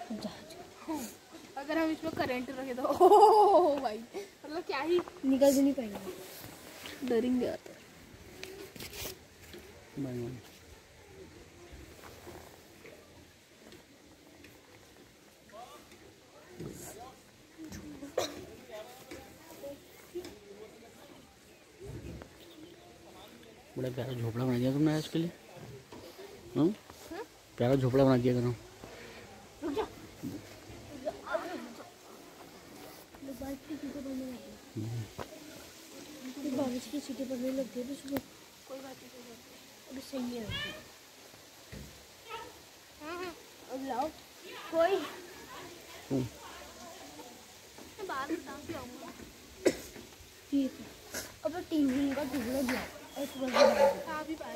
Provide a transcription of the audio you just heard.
अगर हम इसमें करंट रखे तो ओह भाई, मतलब क्या ही निकल भी नहीं पाएंगे, डरेंगे आता बड़ा प्यारा झोपड़ा बना दिया तुमने इसके लिए। प्यारा झोपड़ा बना दिया करो। बारिश की सीटें पड़ने लग गई तो कोई बात नहीं, अभी सही है। अब लाओ कोई बाहर काम पे आऊंगा। ठीक है, अब टीम का टुकड़ा दिया और